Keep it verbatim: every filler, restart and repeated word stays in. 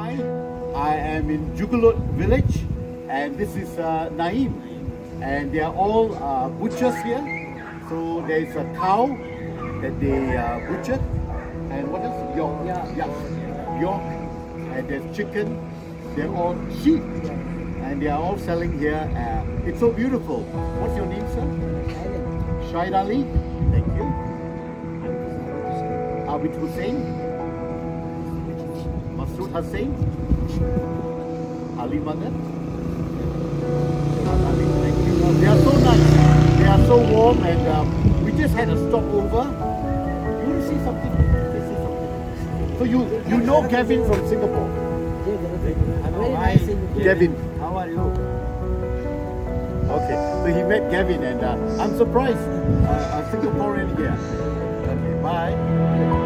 Hi, I am in Juglot village, and this is uh, Naeem, and they are all uh, butchers here. So there is a cow that they uh, butchered, and what else? York, yeah, yeah, York, and there's chicken. They're all sheep, and they are all selling here. Uh, it's so beautiful. What's your name, sir? Shahid Ali. Thank you. Abid Hussain. Masood Hussain. Ali Madad. Ali, thank you. They are so nice. They are so warm, and um, we just had a stopover. You want to see something? Say something. So you you know Gavin from Singapore? Hi, Gavin. How are you? Okay, so he met Gavin, and uh, I'm surprised. Uh, a Singaporean here. Okay, bye.